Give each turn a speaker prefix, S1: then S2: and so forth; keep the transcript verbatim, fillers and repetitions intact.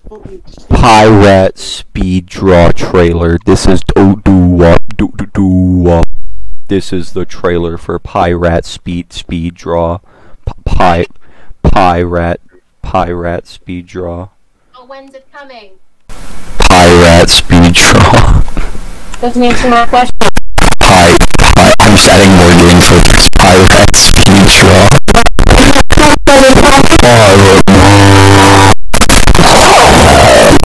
S1: Pirate speed draw trailer. This is do do wop do do do wop. This is the trailer for Pirate speed speed draw. Pi pirate pirate speed draw.
S2: Oh, when's it coming?
S1: Pirate speed draw.
S2: Doesn't answer my question.
S1: Pi, pi I'm just adding more game for